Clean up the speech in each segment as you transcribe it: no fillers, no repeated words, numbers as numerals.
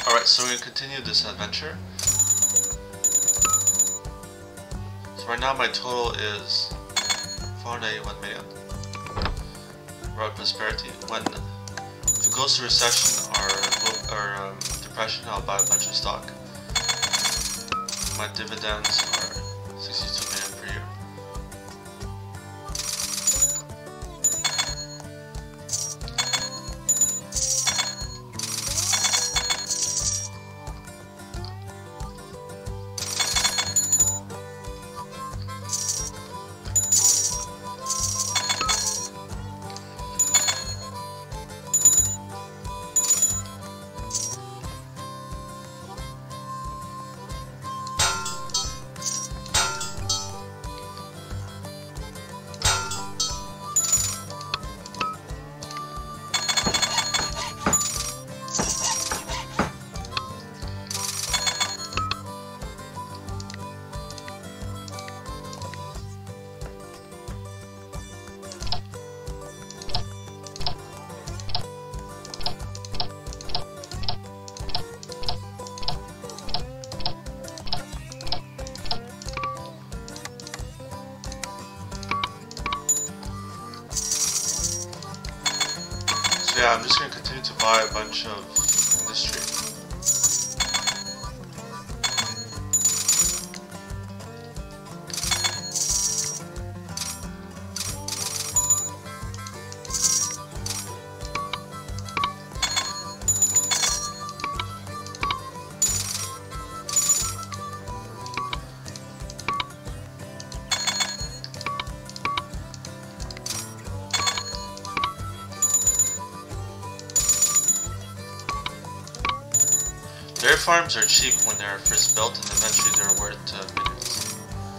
Alright, so we're going to continue this adventure. So right now my total is 481 million. Road prosperity. When if it goes to recession or depression, I'll buy a bunch of stock. My dividends are 62 million per year. So yeah, I'm just going to continue to buy a bunch of industry. Dairy farms are cheap when they're first built and eventually they're worth millions.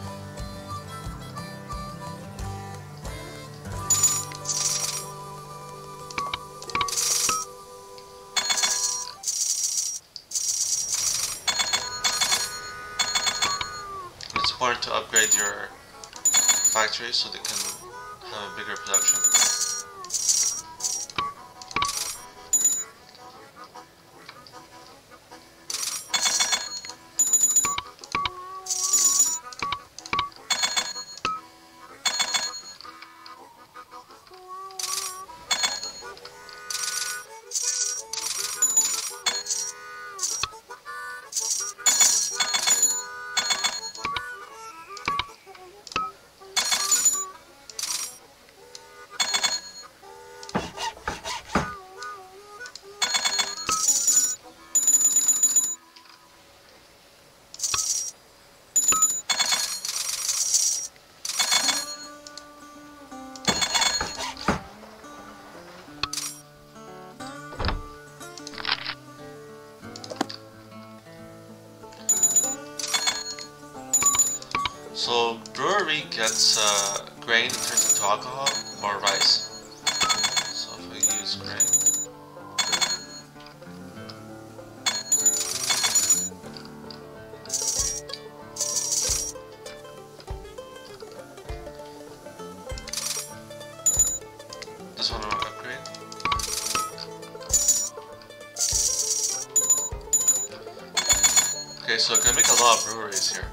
It's important to upgrade your factories so they can have a bigger production. So brewery gets grain and turns into alcohol or rice. So if I use grain, this one will upgrade. Okay, so I can make a lot of breweries here.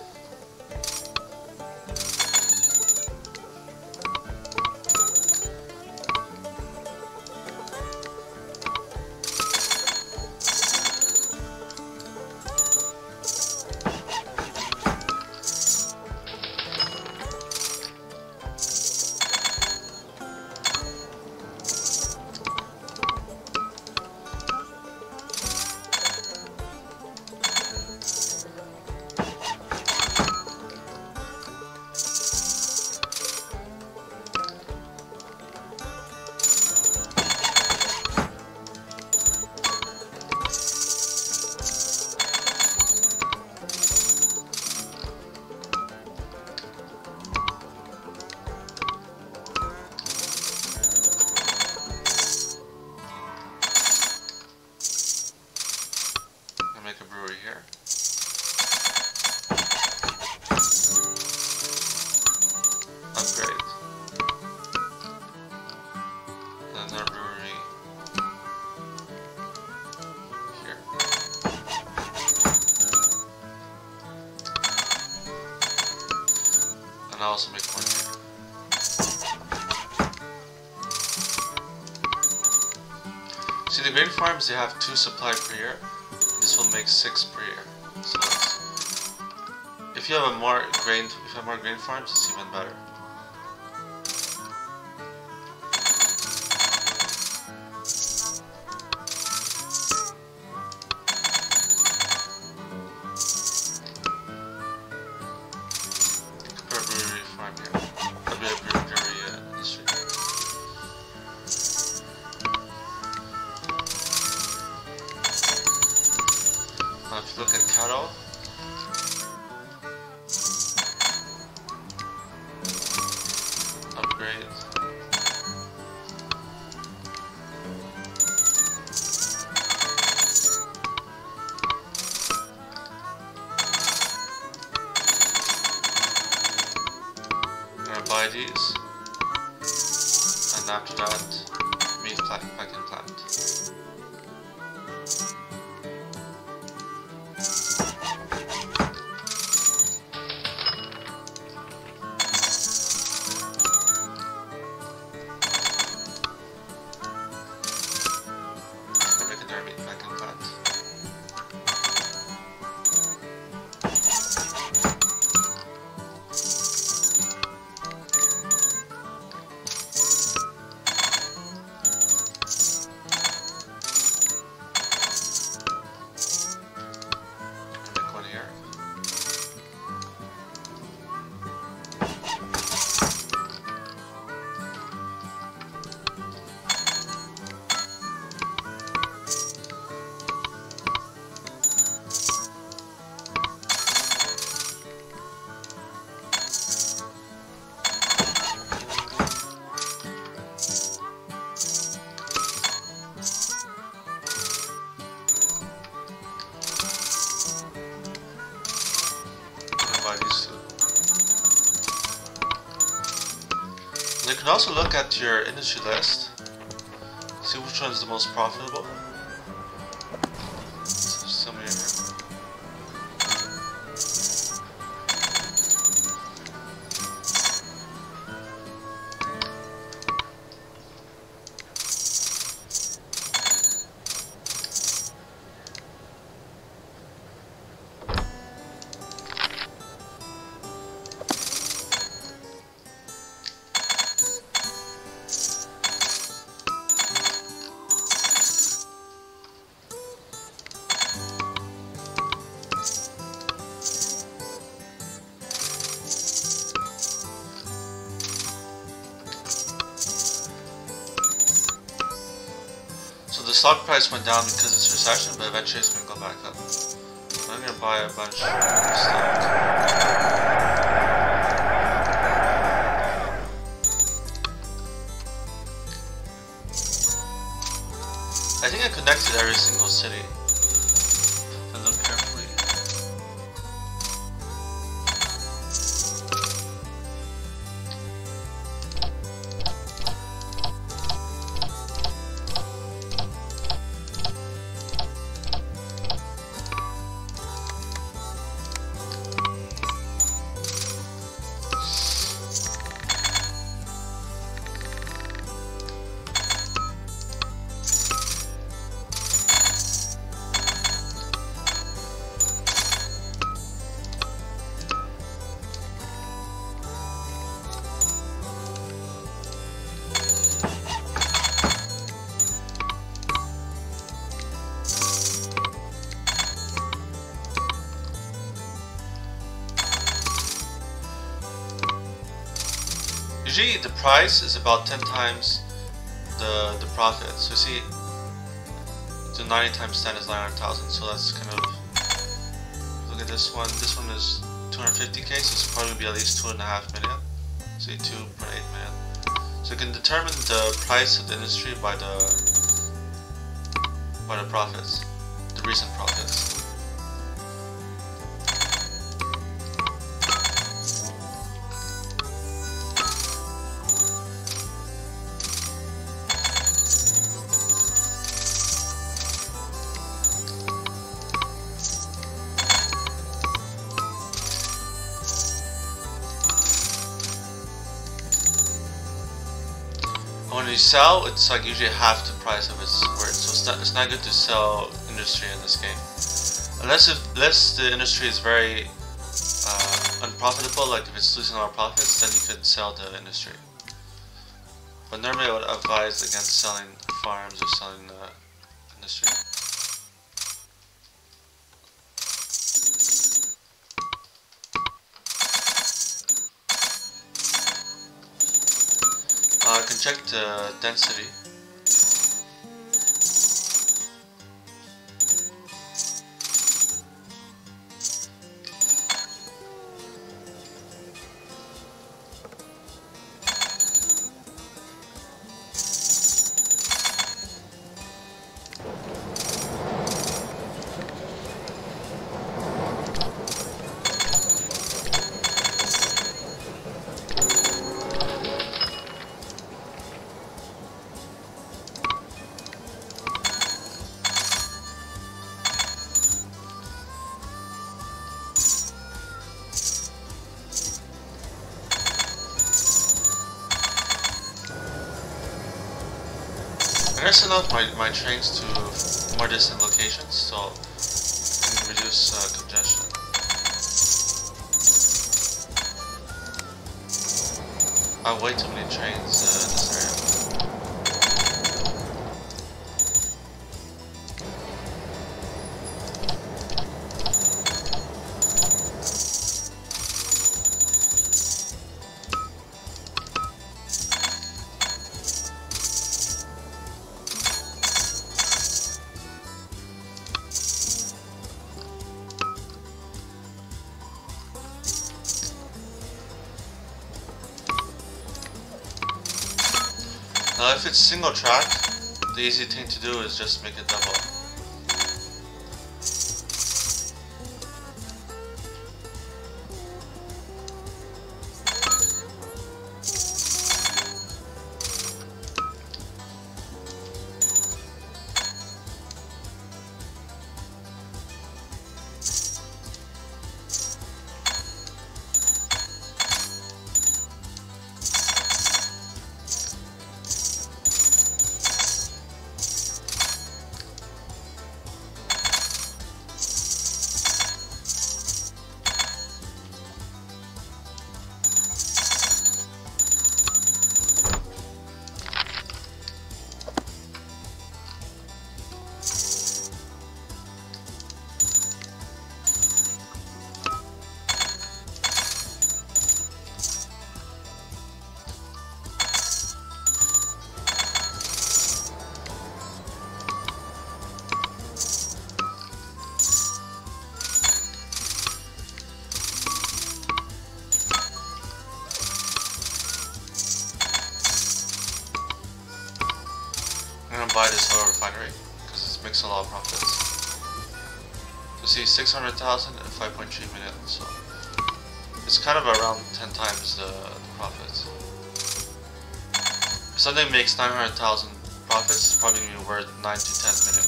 Make a brewery here. Upgrade. Another brewery here. also make one here. See, the grain farms, they have 2 supply per year. This will make 6 per year. So if you have more grain farms, it's even better. If you look at cattle, upgrade, I'm gonna buy these, and after that, meat packing plant. You can also look at your industry list, see which one is the most profitable. Some here. The stock price went down because it's recession, but eventually it's going to go back up. I'm going to buy a bunch of stock. I think I connected every single city. If I look carefully. Usually the price is about 10 times the profit. So see, the 90 times 10 is 900,000. So that's kind of, look at this one. This one is 250k, so it's probably gonna be at least 2.5 million. Say 2.8 million. So you can determine the price of the industry by the profits, the recent profits. you sell, it's like usually half the price of its worth. So it's not good to sell industry in this game, unless the industry is very unprofitable. Like if it's losing a lot of profits, then you could sell the industry. But normally I would advise against selling farms or selling industry. I can check the density. I guess enough my trains to more distant locations, so I can reduce congestion. I have way too many trains in this area. Now if it's single track, the easy thing to do is just make it double. I'm gonna buy this oil refinery because it makes a lot of profits. You see 600,000 and 5.3 million, so it's kind of around 10 times the profits. If something makes 900,000 profits, it's probably gonna be worth 9 to 10 million.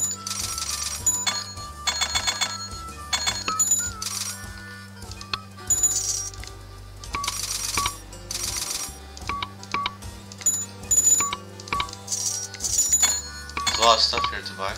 There's a lot of stuff here to buy.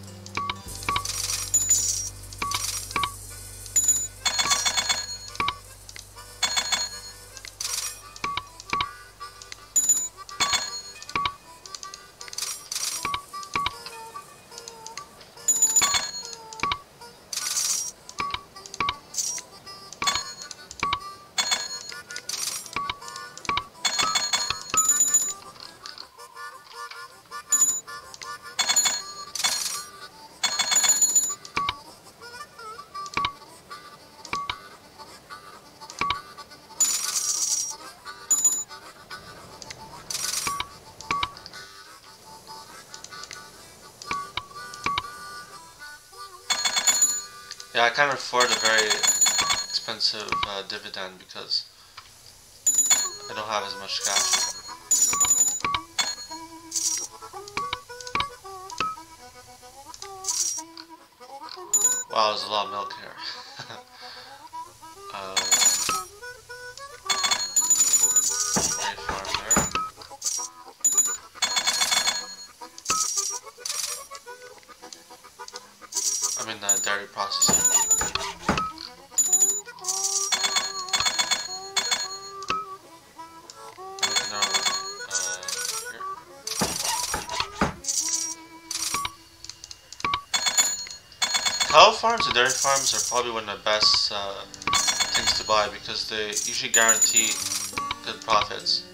Yeah, I can't afford a very expensive dividend because I don't have as much cash. Wow, there's a lot of milk here. Dairy farm there. I mean, dairy processing. Looking over here. Cow farms and dairy farms are probably one of the best things to buy because they usually guarantee good profits.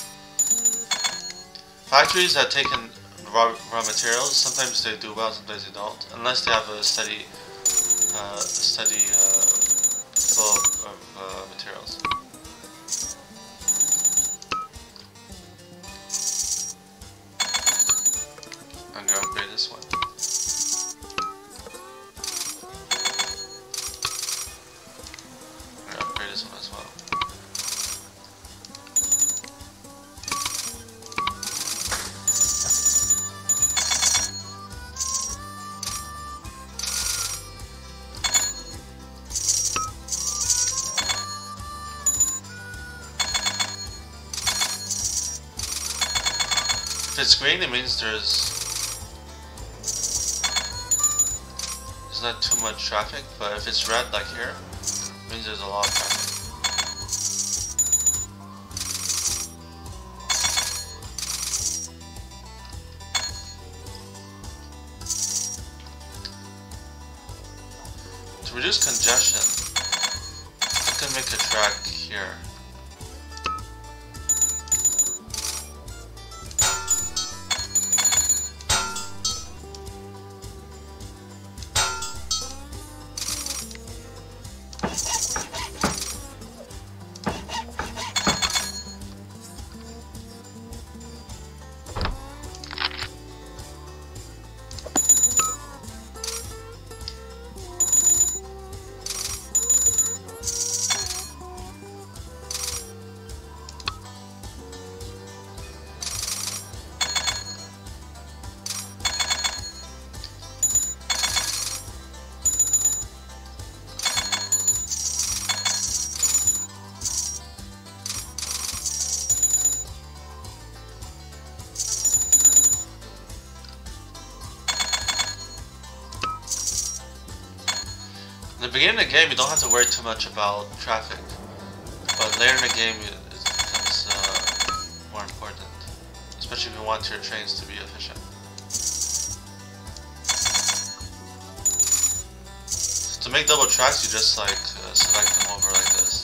Factories that take in raw materials, sometimes they do well, sometimes they don't, unless they have a steady flow of materials. I'm gonna upgrade this one. I'm gonna upgrade this one as well. If it's green, it means there's not too much traffic, but if it's red, like here, it means there's a lot of traffic. To reduce congestion, I can make a track here. In the beginning of the game, you don't have to worry too much about traffic, but later in the game, it becomes more important, especially if you want your trains to be efficient. So to make double tracks, you just like select them over like this.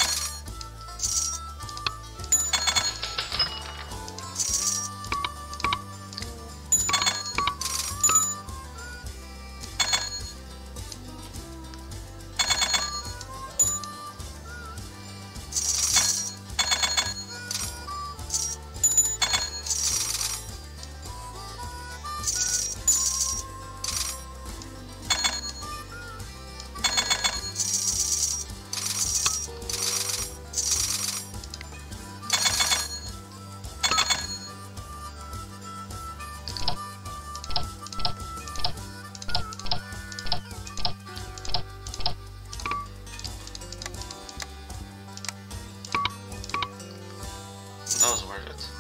That was worth it.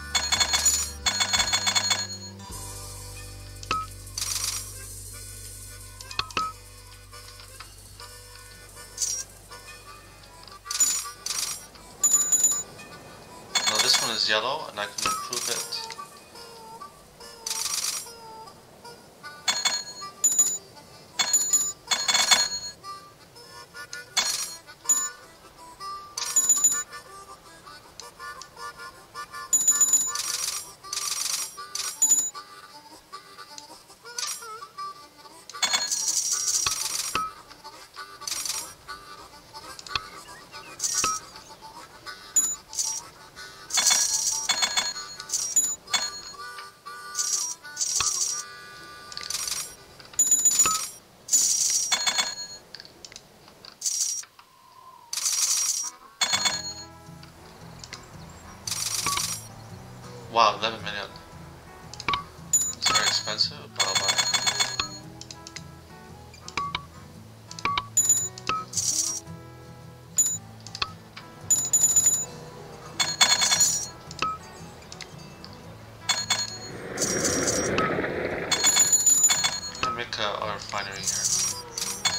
Now this one is yellow and I can improve it. Wow, 11 million. It's very expensive, but I'll buy it. I'm gonna make a refinery here.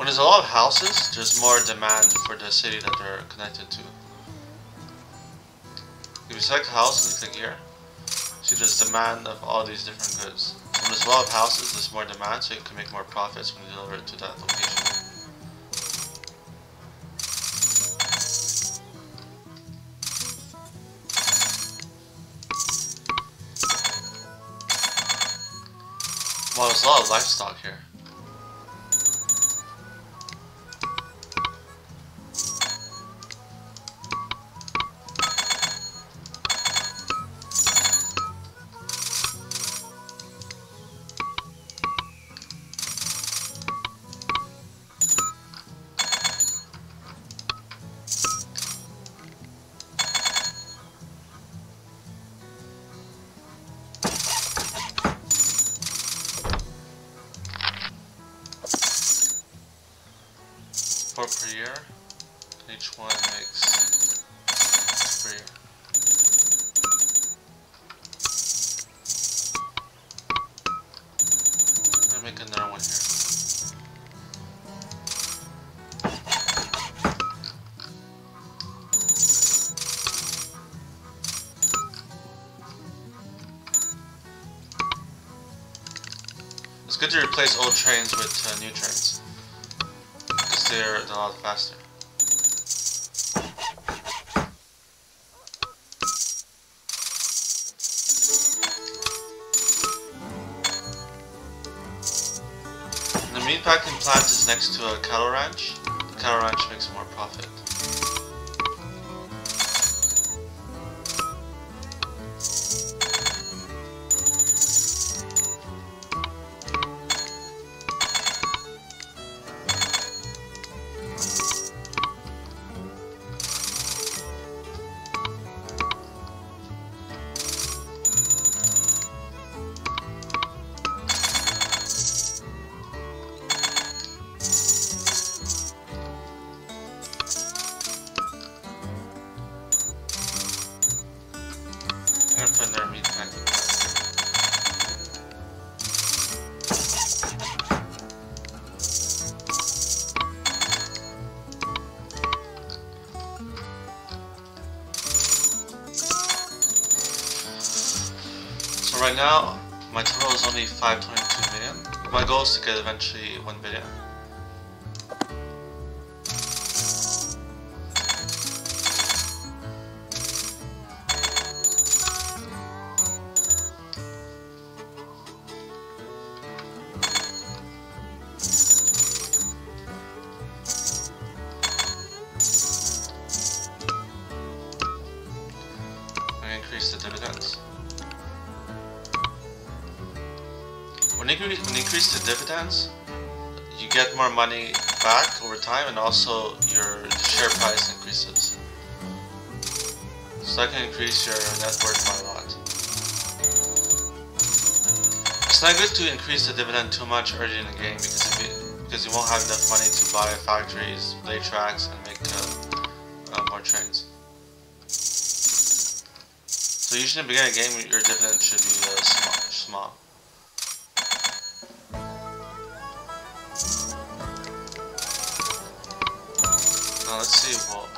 When there's a lot of houses, there's more demand for the city that they're connected to. If you select a house and you click here, see there's demand of all these different goods. When there's a lot of houses, there's more demand, so you can make more profits when you deliver it to that location. Wow, there's a lot of livestock here. Four per year, and each one makes 6 per year. I'm gonna make another one here. It's good to replace old trains with new trains. They're a lot faster. The meatpacking plant is next to a cattle ranch. The cattle ranch makes more profit. So right now, my total is only 522 million. My goal is to get eventually 1 billion. Increase the dividends. When you increase the dividends, you get more money back over time, and also your share price increases. So that can increase your net worth by a lot. It's not good to increase the dividend too much early in the game because you won't have enough money to buy factories, lay tracks, and make more trains. So usually in the beginning of the game, your dividend should be small. Now let's see what.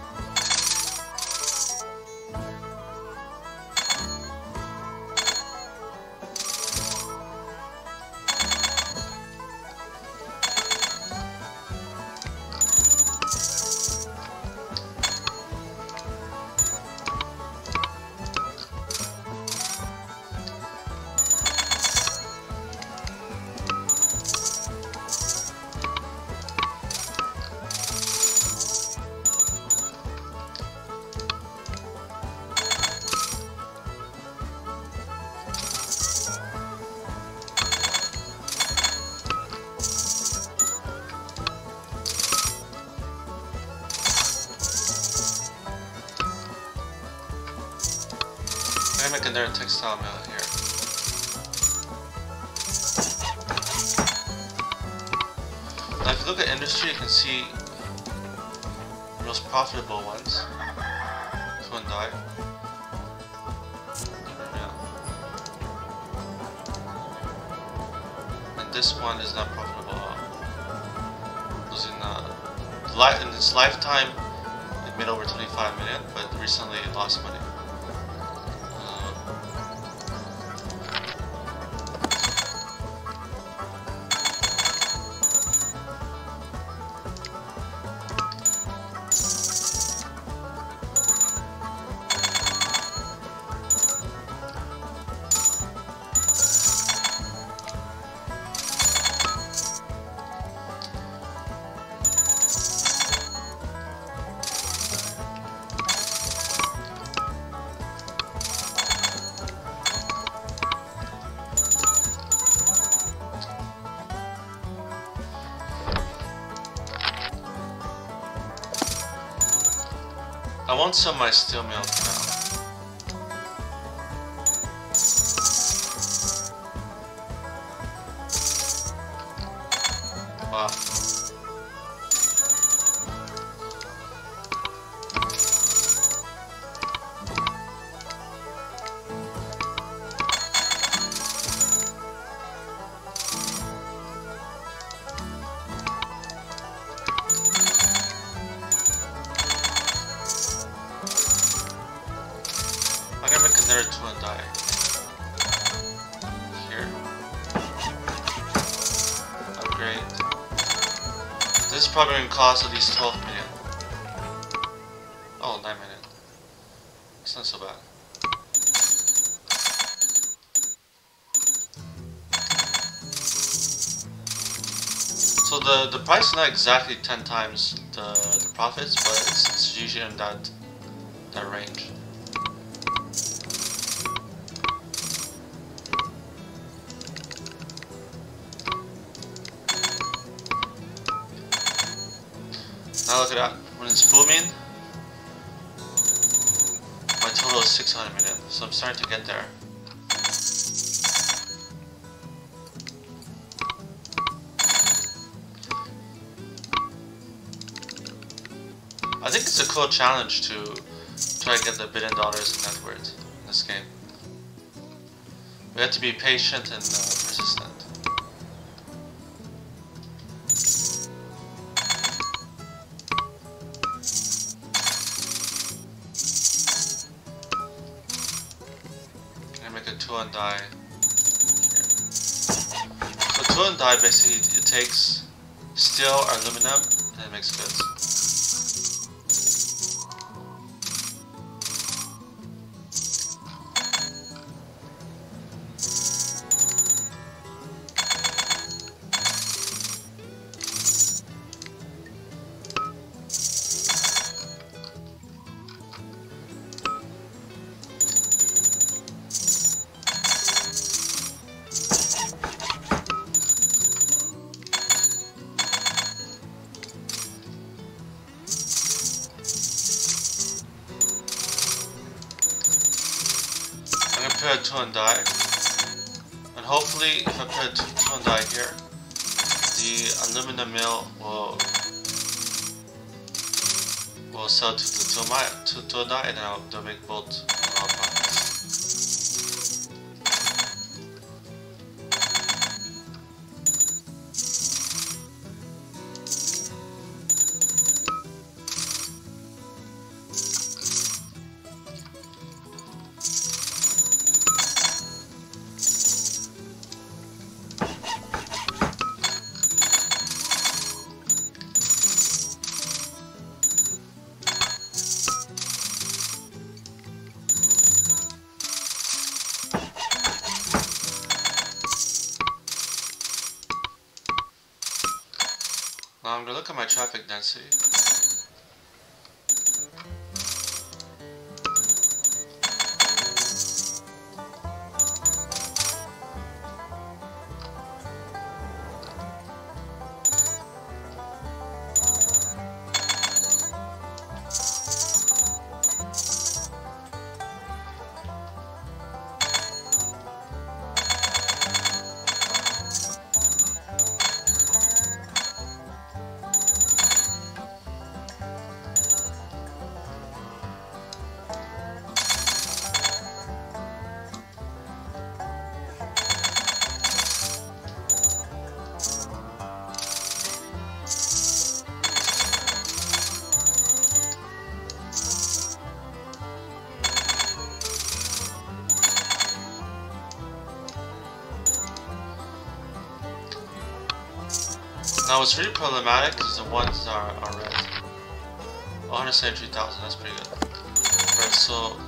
I'm making their textile mill here. Now if you look at industry, you can see the most profitable ones. This one died. Yeah. And this one is not profitable at all. in its lifetime, it made over 25 million, but recently it lost money. I won't sell my steel mill for now. Wow. I'm gonna make another tool and die here. Upgrade. This is probably gonna cost at least 12 million. Oh, 9 million. It's not so bad. So the price is not exactly 10 times the profits, but it's usually in that range. Now look at that, when it's booming, my total is 600 million, so I'm starting to get there. I think it's a cool challenge to try to get the $1 billion in net worth in this game. We have to be patient and persistent. Make a tool and die here. So tool and die basically it takes steel or aluminum and it makes goods. Put a tool and die, and hopefully if I put a tool and die here, the aluminum mill will sell to the tool and die, and then they'll make both profits. Now I'm going to look at my traffic density. Now what's really problematic is the ones that are red. 173,000, that's pretty good. Right, so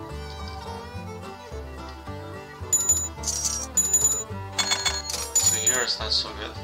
here it's not so good.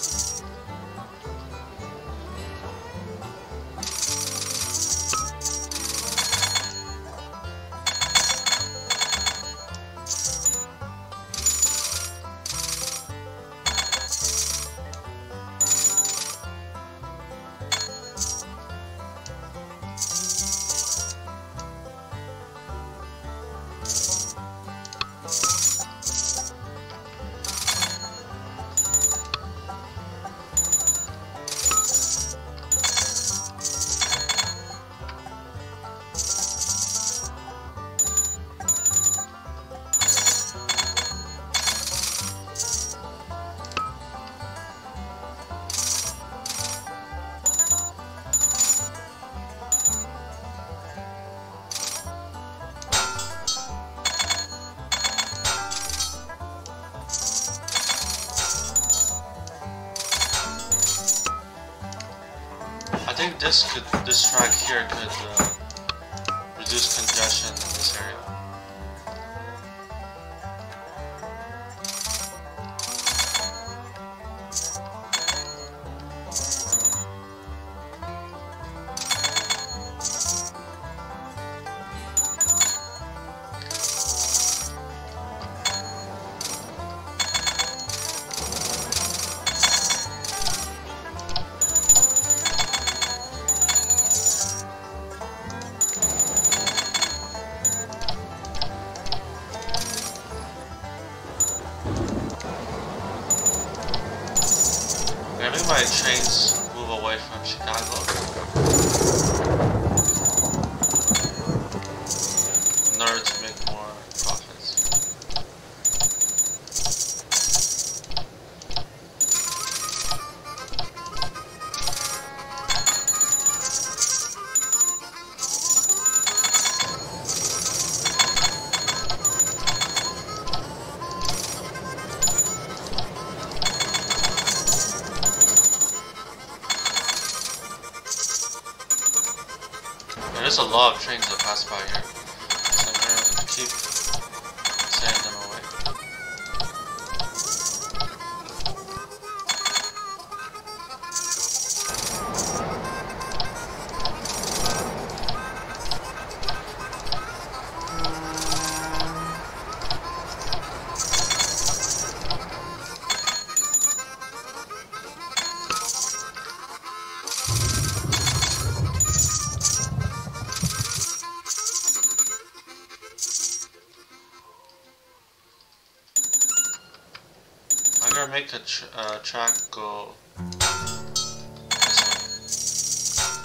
I think this track here could reduce congestion in this area. Maybe my trains move away from Chicago in order to make more profits. There's a lot of trains that pass by here, so I'm gonna keep sending them away. I'm gonna make a track go this way.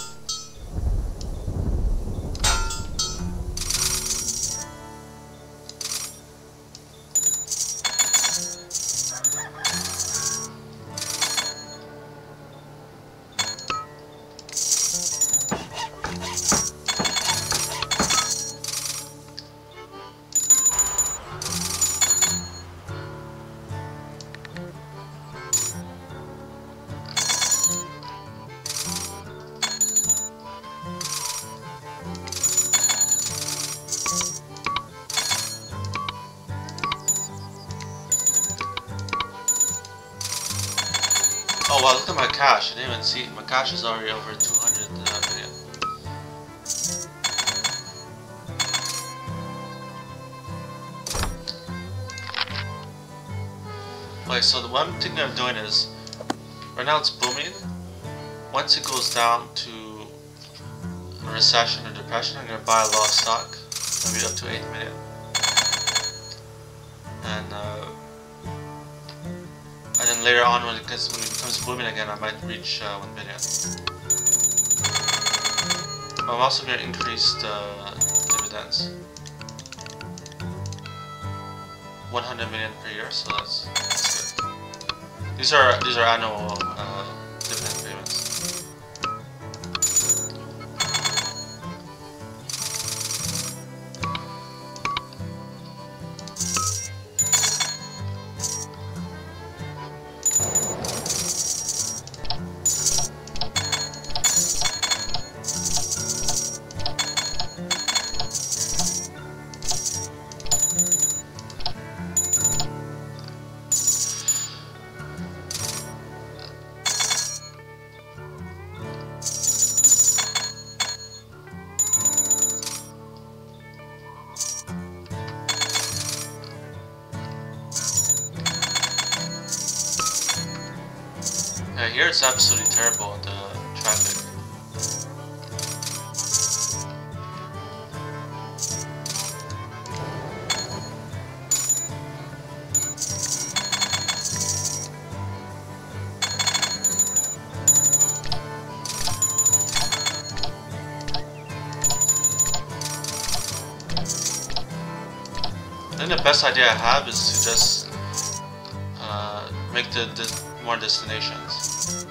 Oh wow, look at my cash. I didn't even see it. My cash is already over 200 million. Okay, so the one thing I'm doing is, right now it's booming. Once it goes down to a recession or depression, I'm going to buy a lot of stock, maybe up to 8 million. And then later on, when it becomes booming again, I might reach 1 billion. I'm also going to increase the dividends. 100 million per year, so that's good. These are annual dividend payments. Yeah, here it's absolutely terrible, the traffic. I think the best idea I have is to just make more destinations.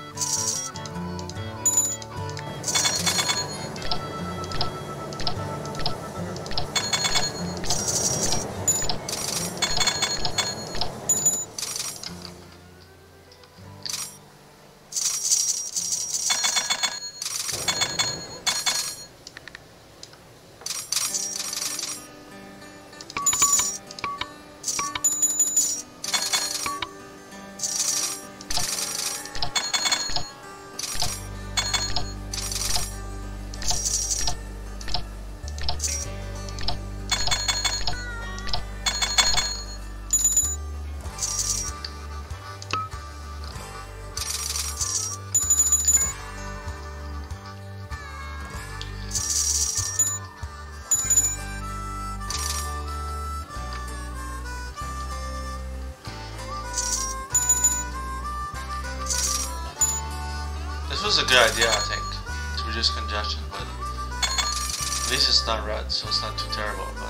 This was a good idea, I think, to reduce congestion, but at least it's not red, so it's not too terrible. But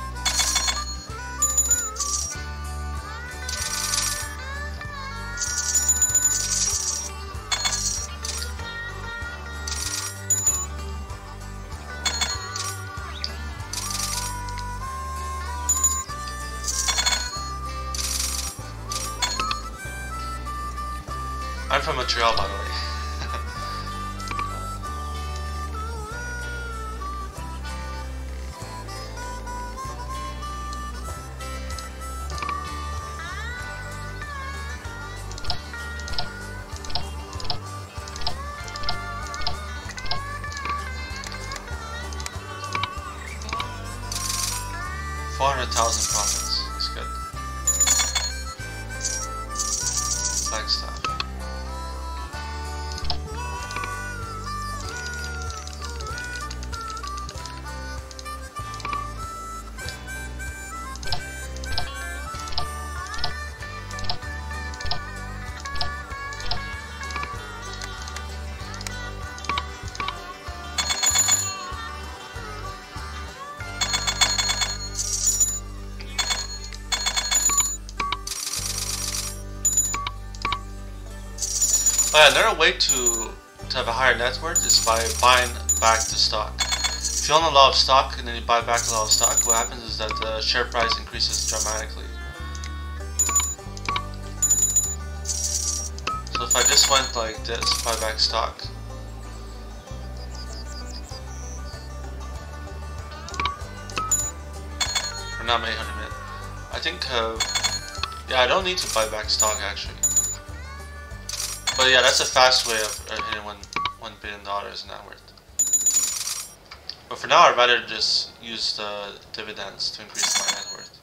I'm from Montreal, by the way. 400,000 profits. That's good. Flagstaff. Oh yeah, another way to have a higher net worth is by buying back the stock. If you own a lot of stock and then you buy back a lot of stock, what happens is that the share price increases dramatically. So if I just went like this, buy back stock. Or not 800 minutes. I think, yeah, I don't need to buy back stock actually. But yeah, that's a fast way of hitting $1 billion in net worth. But for now, I'd rather just use the dividends to increase my net worth.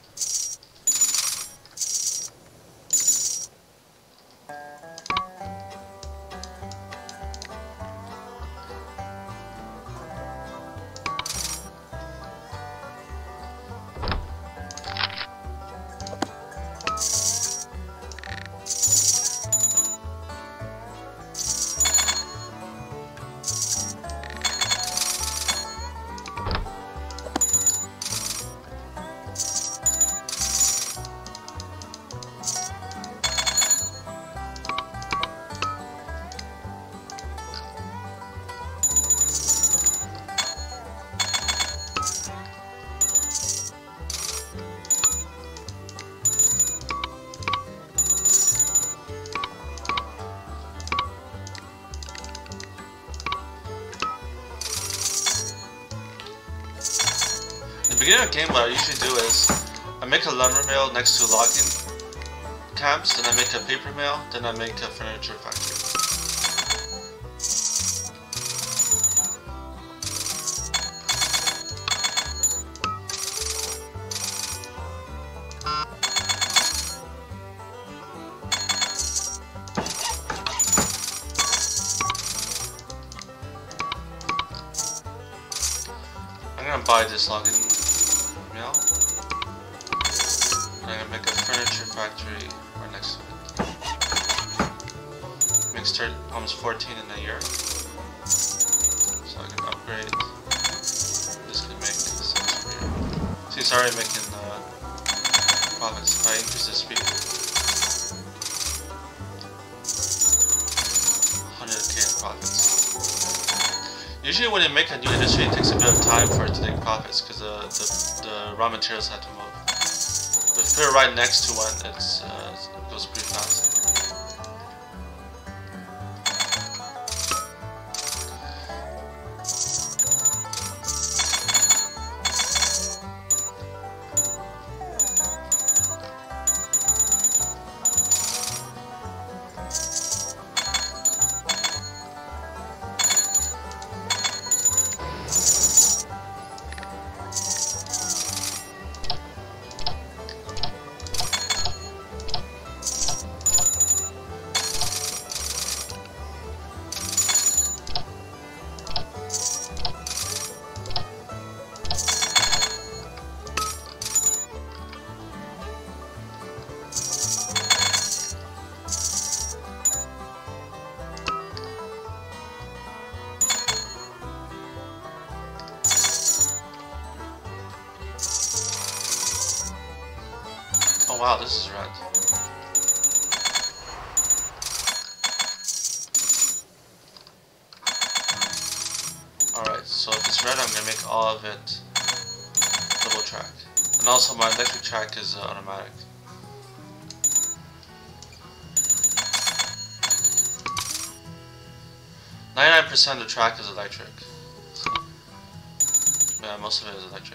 In the beginning of the game, what I usually do is I make a lumber mill next to logging camps, then I make a paper mill, then I make a furniture factory. gonna buy this login mill. I'm gonna make a furniture factory right next to it. Makes almost 14 in a year. So I can upgrade. This could make 6 per year. See, it's already making profits if I increase the speed. 100k in profits. Usually when you make a new industry, it takes a bit of time for it to make profits because the raw materials have to move. But if you're right next to one, it goes pretty fast. Oh wow, this is red. Alright, so if it's red, I'm gonna make all of it double track. And also my electric track is automatic. %of the track is electric. So, yeah, most of it is electric.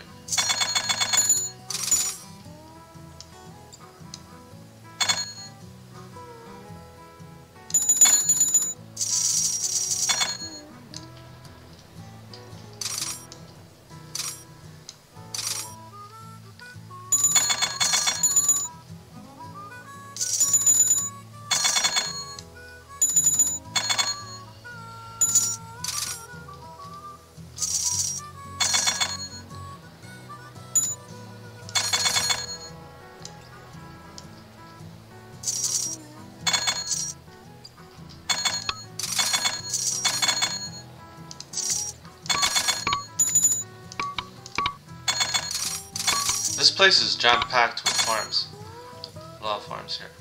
This place is jam-packed with farms. A lot of farms here.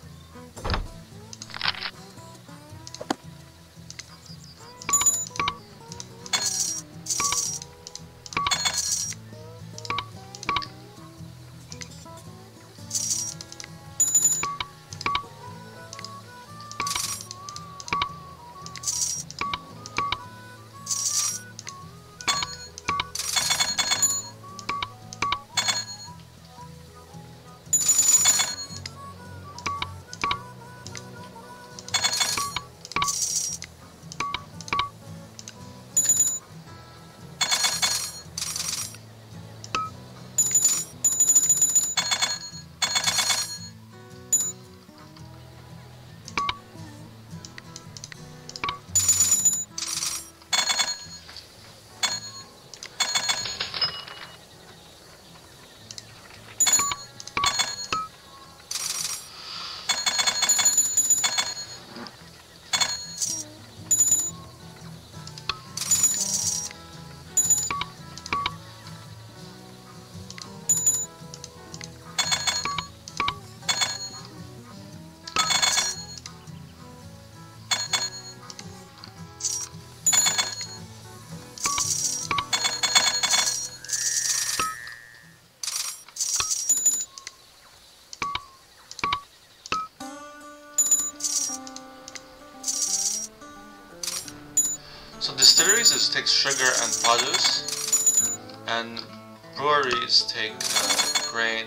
So distilleries take sugar and produce, and breweries take grain.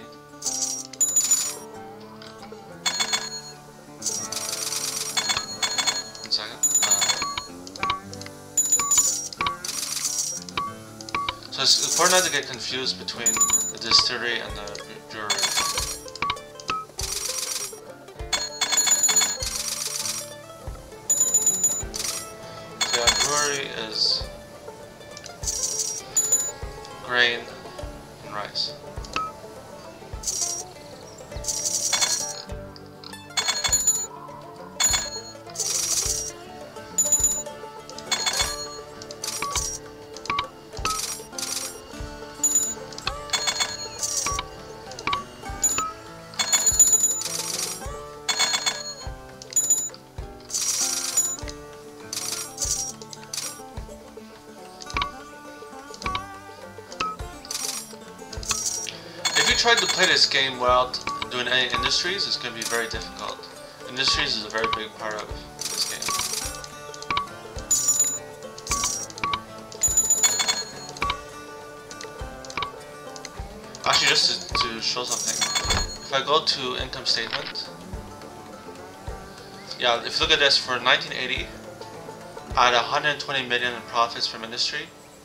One second. So it's important not to get confused between the distillery and the brewery. Brewery is grain, and rice. If you try to play this game without doing any industries, it's going to be very difficult. Industries is a very big part of this game. Actually, just to show something, if I go to income statement, yeah, if you look at this, for 1980, I had 120 million in profits from industry,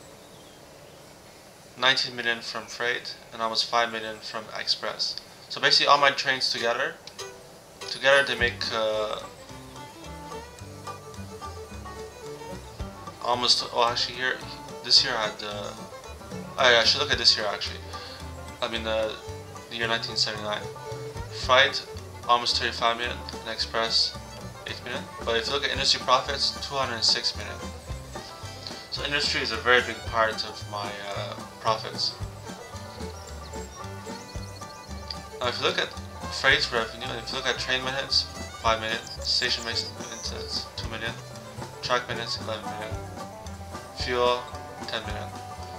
19 million from freight, and almost 5 million from express. So basically all my trains together they make almost, well actually here, this year I had, I should look at this year actually. I mean the year 1979. Freight, almost 35 million, and express, 8 million. But if you look at industry profits, 206 million. So industry is a very big part of my profits. Now if you look at freight revenue, and if you look at train minutes, 5 million, station maintenance, 2 million, track minutes, 11 million, fuel, 10 million.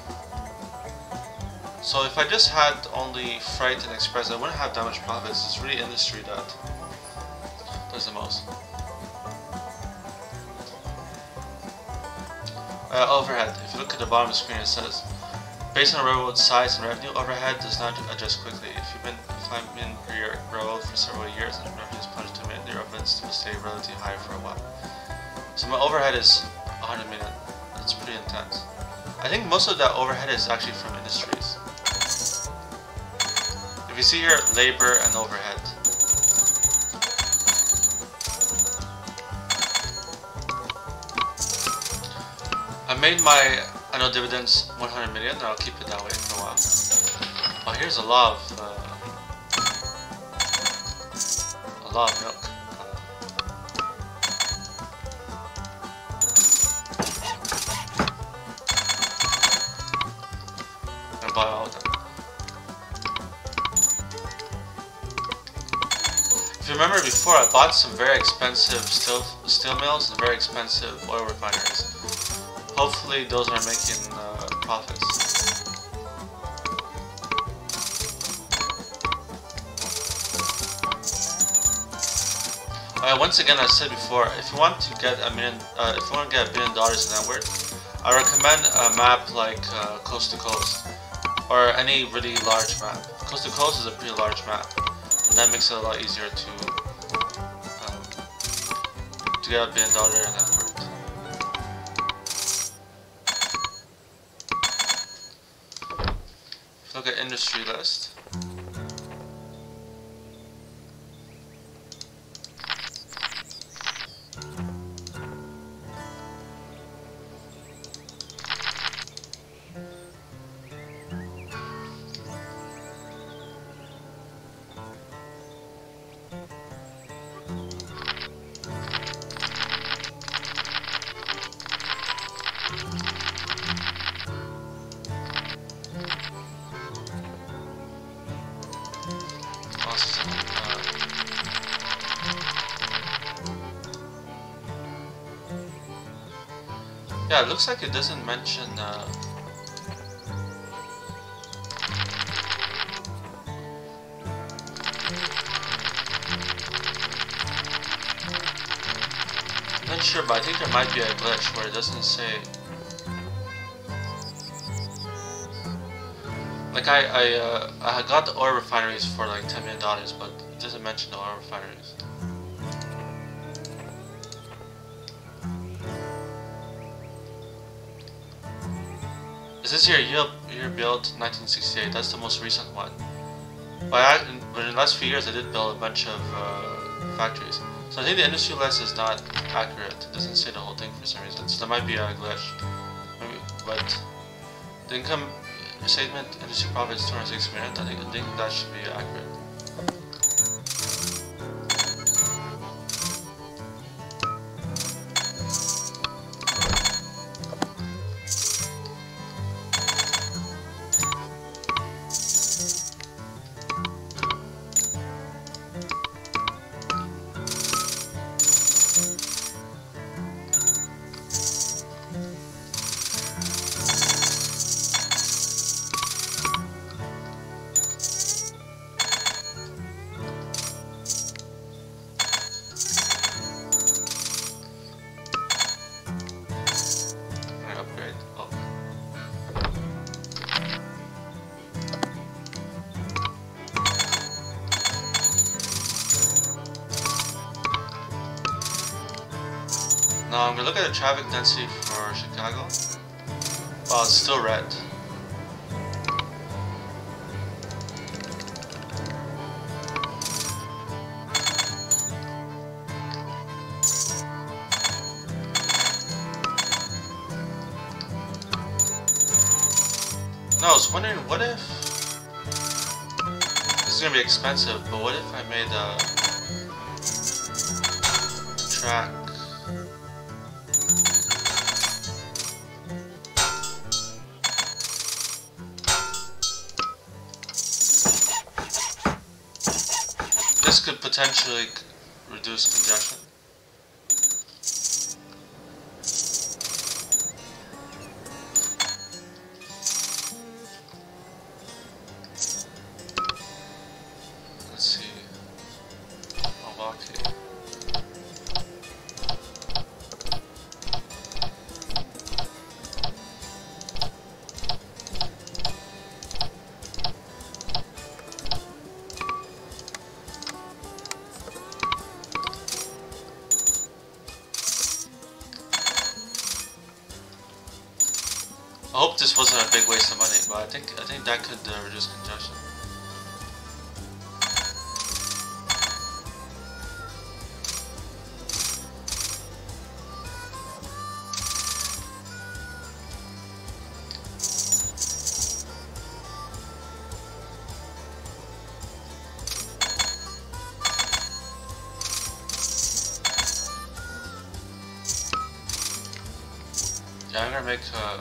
So if I just had only freight and express, I wouldn't have that much profits. It's really industry that does the most. Overhead. If you look at the bottom of the screen, it says, based on railroad size and revenue, overhead does not adjust quickly. If you've been 5 million per year railroad for several years and revenue is plunged to 2 million, your overheads will stay relatively high for a while. So my overhead is 100 million. That's pretty intense. I think most of that overhead is actually from industries. If you see here, labor and overhead. I made my annual dividends 100 million, and I'll keep it that way for a while. Oh, here's a lot of milk. I'm gonna buy all of them. If you remember before, I bought some very expensive steel mills and very expensive oil refineries. Hopefully those are making profits. Once again, I said before, if you want to get $1 billion in net worth, I recommend a map like Coast to Coast, or any really large map. Coast to Coast is a pretty large map, and that makes it a lot easier to get $1 billion in net worth. Look at industry list. Yeah, it looks like it doesn't mention I'm not sure, but I think there might be a glitch where it doesn't say. Like I got the oil refineries for like $10 million, but it doesn't mention the oil refineries. Is this year built 1968? That's the most recent one. But in the last few years, I did build a bunch of factories. So I think the industry list is not accurate. It doesn't say the whole thing for some reason. So there might be a glitch. Maybe, but the income Your statement, industry profits 206 million. I think that should be accurate. Now I'm gonna look at the traffic density for Chicago. Well, it's still red. No, I was wondering, what if... This is gonna be expensive, but what if I made a track... This could potentially reduce congestion. Let's see. Milwaukee. I hope this wasn't a big waste of money, but I think that could reduce congestion. Yeah, I'm gonna make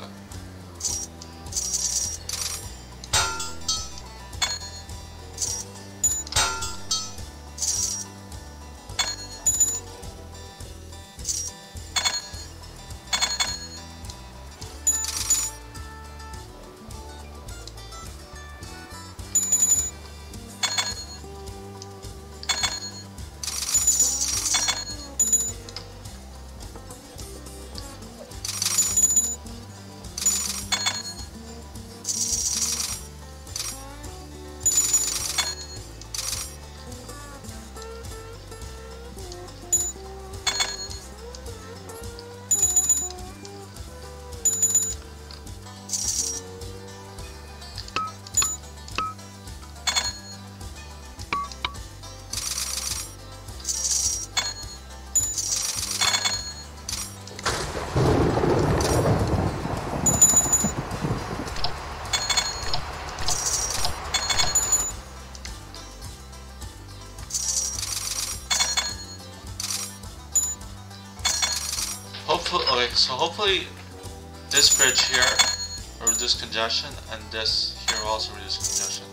hopefully this bridge here will reduce congestion, and this here will also reduce congestion.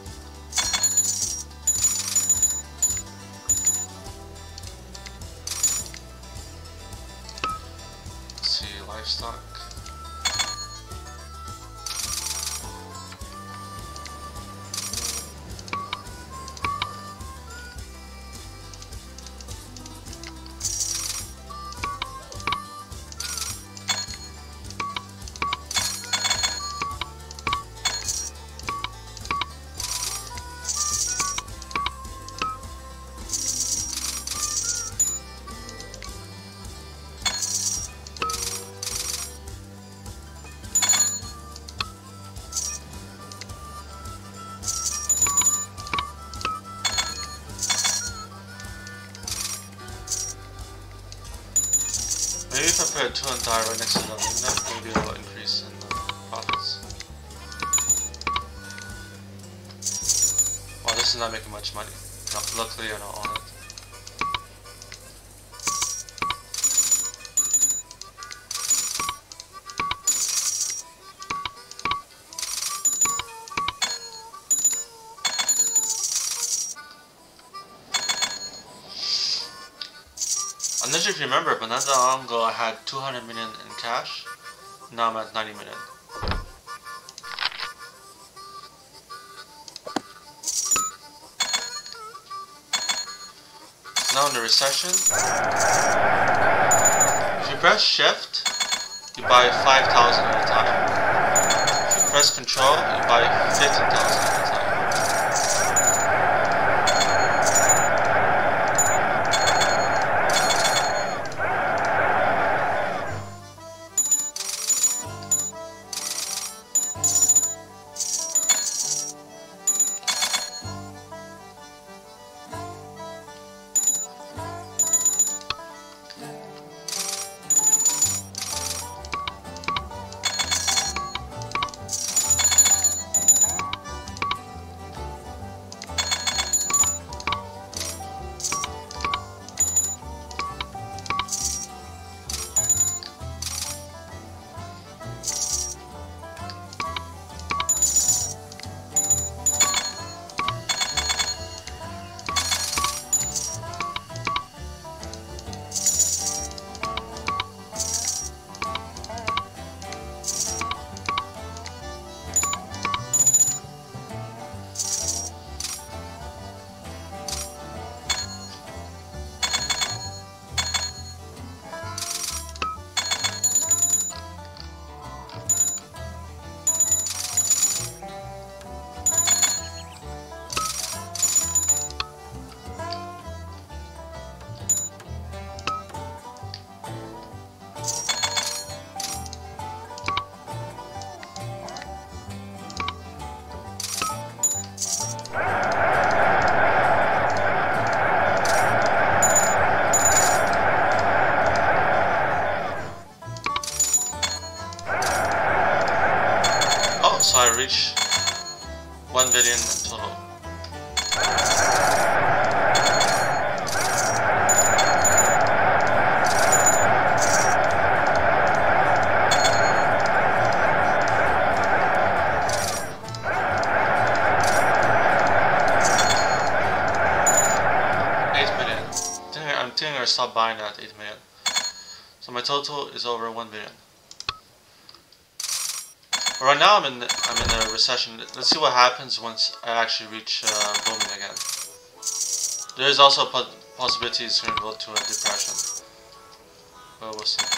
Let's see, livestock. Maybe if I put a 2 and die right next to the window, maybe it will increase in the profits. is not making much money. No, luckily I don't own it. I'm not sure if you remember, but not that long ago I had 200 million in cash. Now I'm at 90 million. Now in the recession, if you press shift, you buy 5,000 at a time. If you press control, you buy 15,000 at a time. So I reach 1 billion total. I'm thinking I stopped buying at 8 million. So my total is over 1 billion. Right now I'm in a recession. Let's see what happens once I actually reach booming again. There is also a possibility it's going to go to a depression, but we'll see.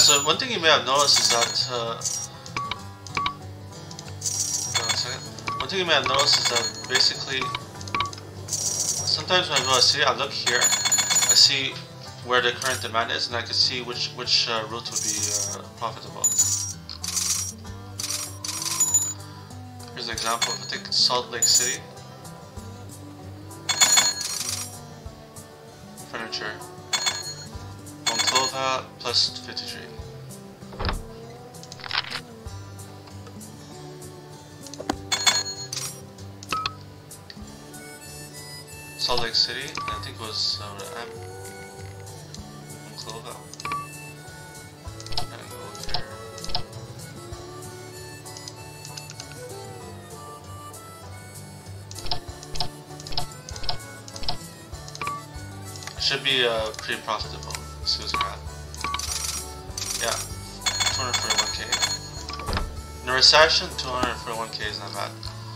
so one thing you may have noticed is that one thing you may have noticed is that basically sometimes when I go to a city, I look here, I see where the current demand is, and I can see which route would be profitable. Here's an example of, I think, Salt Lake City. Furniture. Monclova plus 53. Salt Lake City, I think it was Monclova. And go there. Should be pretty profitable. Let's see what's going on. Yeah, 241k. In a recession, 241k is not bad.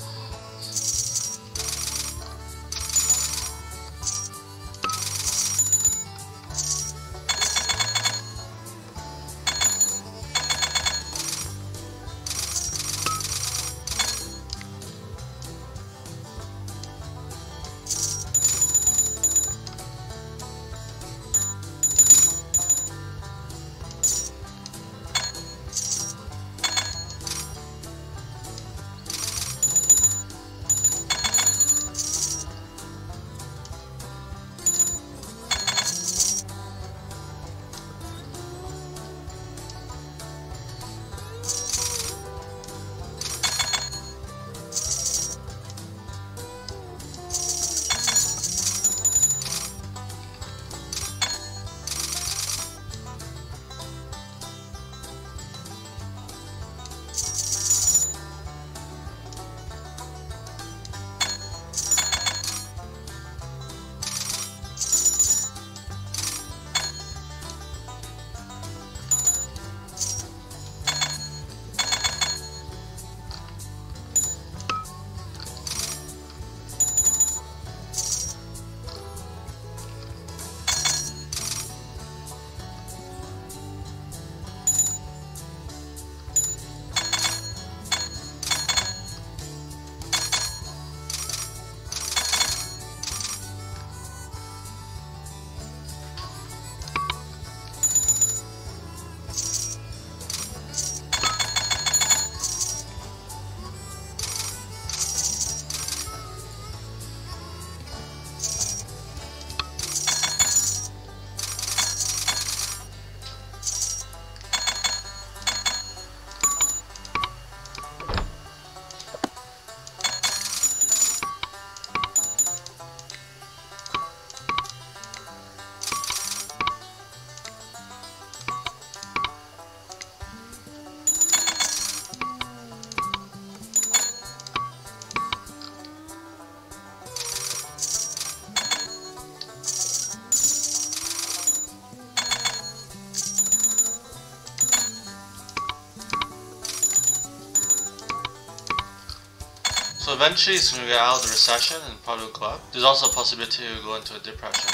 So eventually it's going to get out of the recession and probably will go up. There's also a possibility to go into a depression.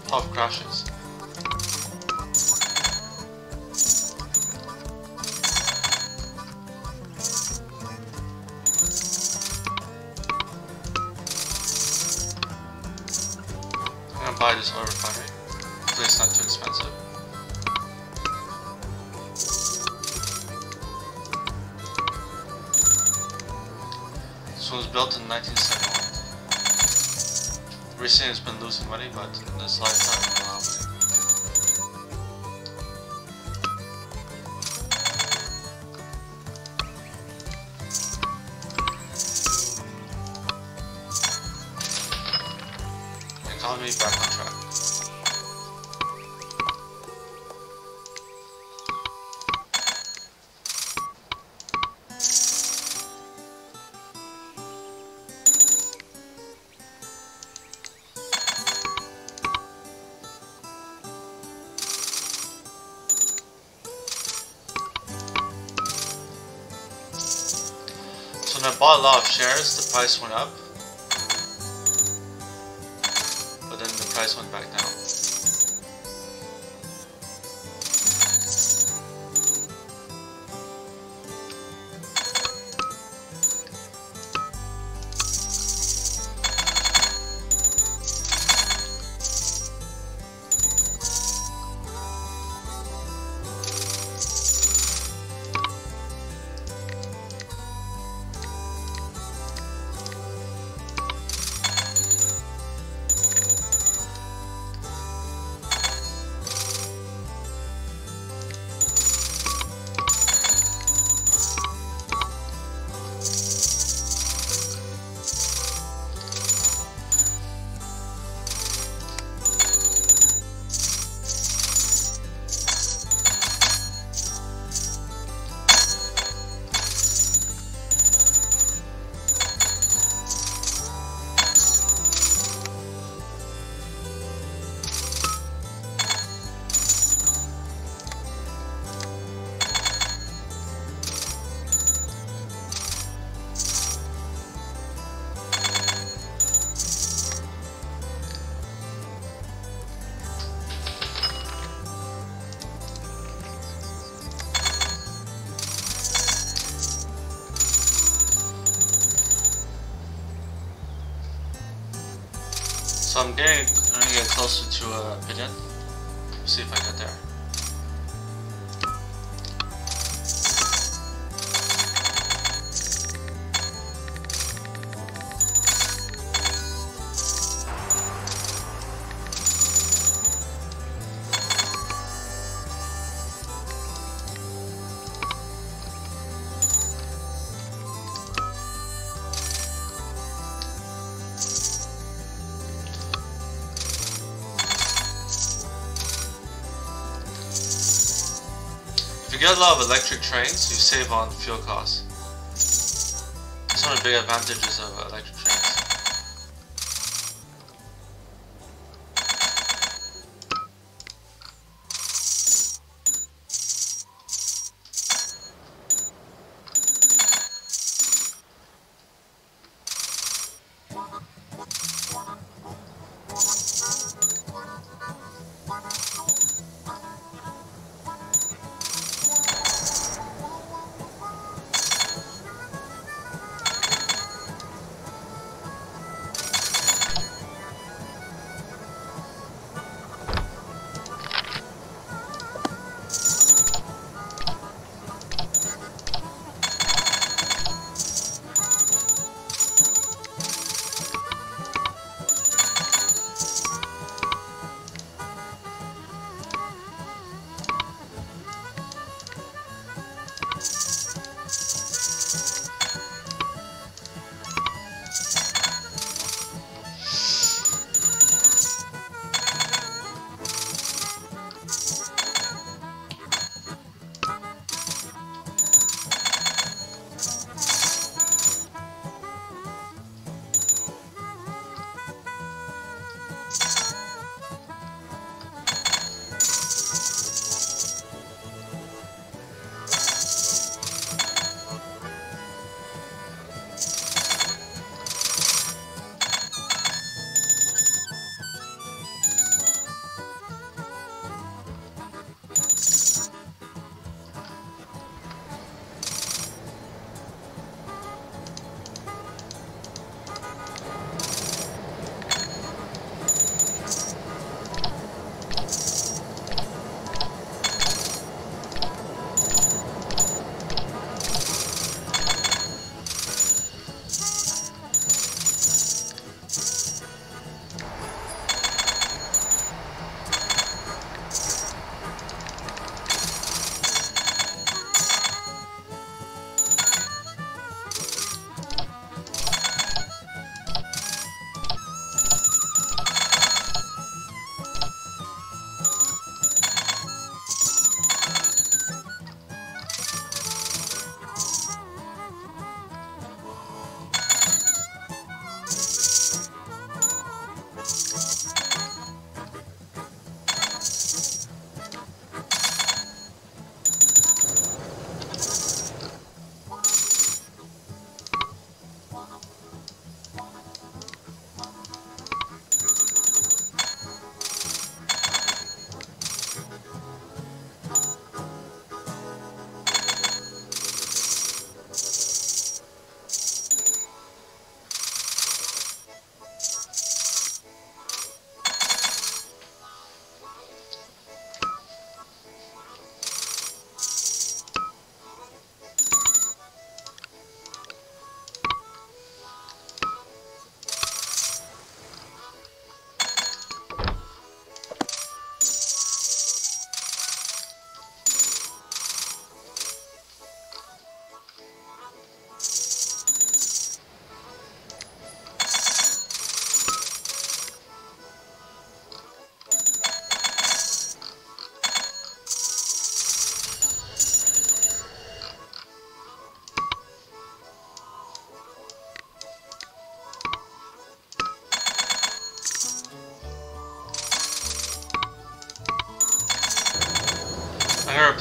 Health crashes. I'm gonna buy this oil refinery. Hopefully it's not too expensive. This one was built in 1971. Recently it's been losing money, but in this lifetime it will have money. Economy back on track. So when I bought a lot of shares, the price went up, but then the price went back down. So I'm gonna get closer to Opinion. See if I get there. If you get a lot of electric trains, you save on fuel costs. That's one of the big advantages of electric trains.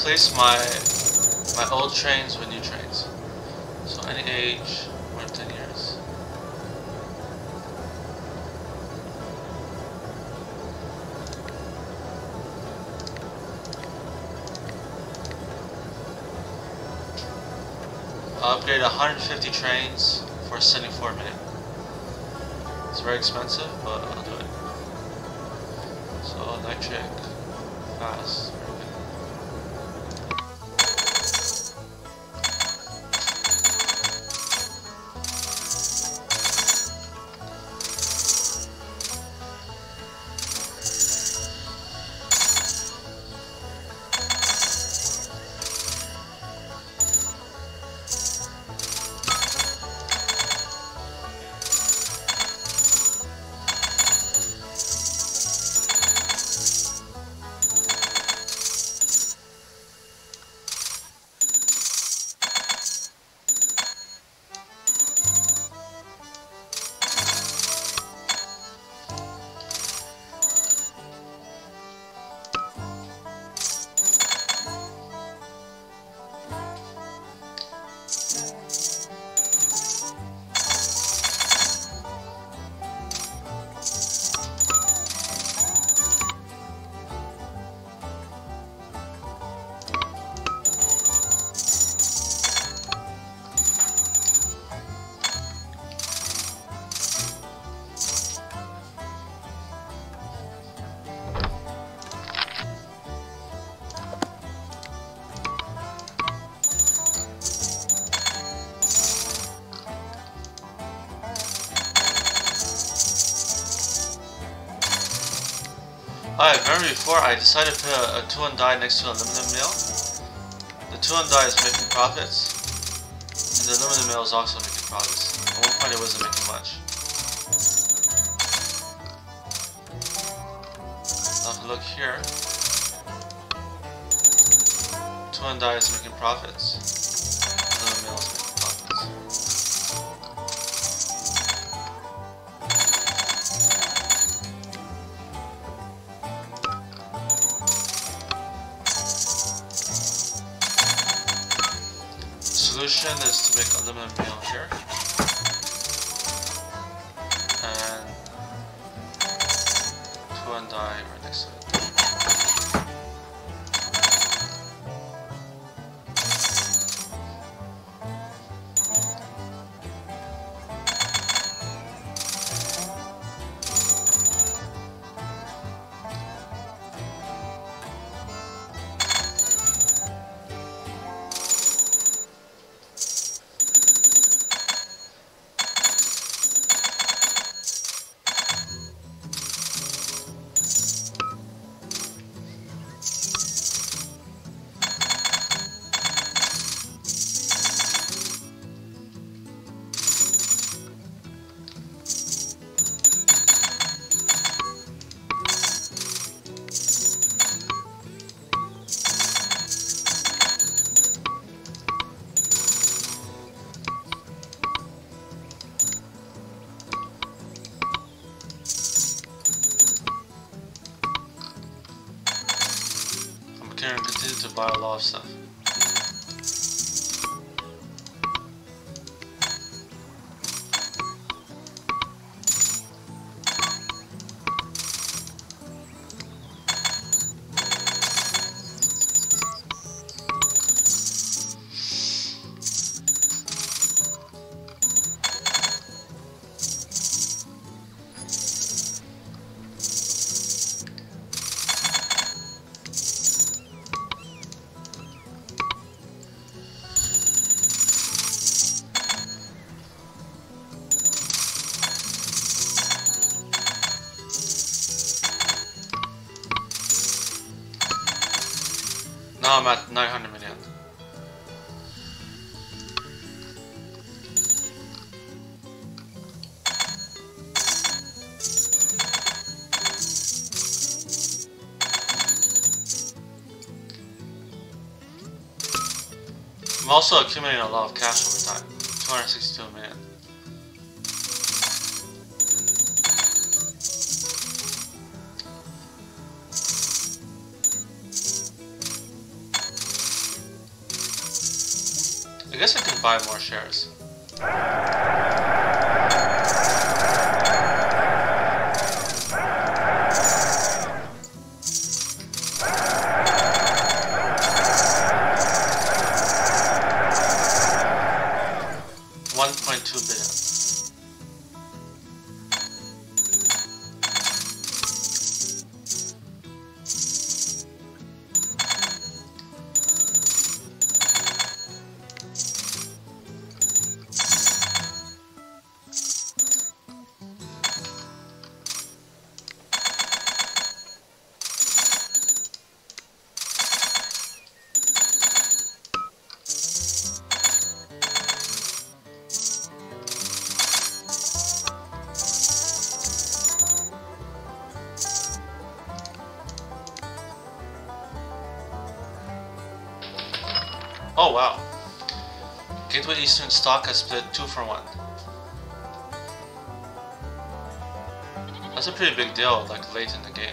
replace my old trains with new trains. So any age more than 10 years. I'll upgrade 150 trains for 74 million. It's very expensive, but I'll do it. So electric, fast, very good. Alright, remember before I decided to put a tool and die next to an aluminum mill? The tool and die is making profits, and the aluminum mill is also making profits. At one point it wasn't making much. Now if you look here, tool and die is making profits, aluminum mill is making profits. Solution is to make aluminum mill here, and tool and die right next to it. Can continue to buy a lot of stuff. Now I'm at 900 million. I'm also accumulating a lot of cash over time. 262 million. I guess I can buy more shares. $1.2 billion. Oh wow. Gateway Eastern stock has split 2-for-1. That's a pretty big deal, like late in the game.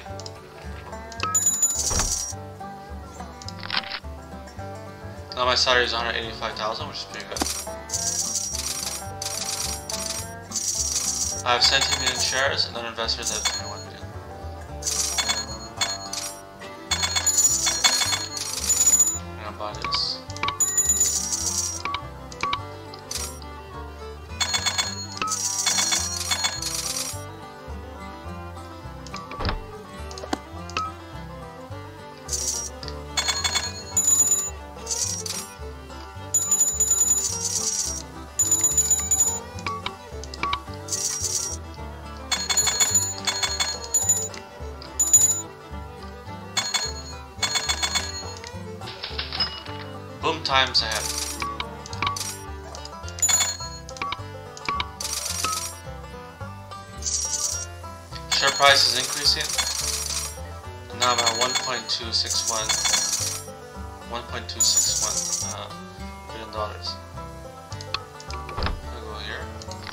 Now my salary is 185,000, which is pretty good. I have 17 million shares, and other investors have 21 million. I'm gonna buy this. Boom times ahead. Share price is increasing. And now I'm at 1.261 billion dollars. I'll go here.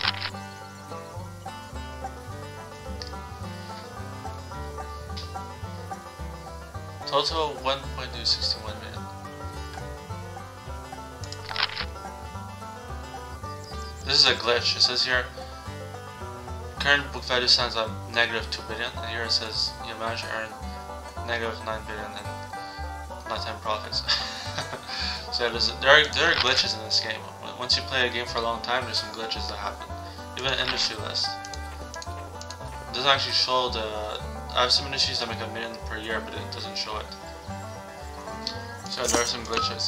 Total 1.261 million. This is a glitch. It says here, current book value stands at -2 billion, and here it says you managed to earn -9 billion in lifetime profits. So there are glitches in this game. Once you play a game for a long time, there's some glitches that happen. Even an industry list. It doesn't actually show the. I have some industries that make $1 million per year, but it doesn't show it. So there are some glitches.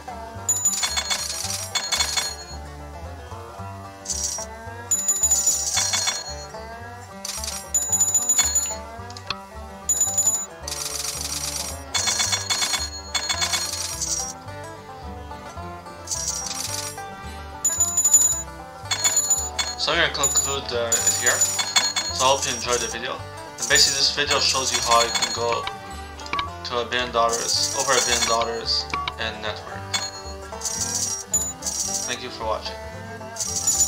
So I'm going to conclude it here. So I hope you enjoyed the video. And basically this video shows you how you can go to $1 billion, over $1 billion in net worth. Thank you for watching.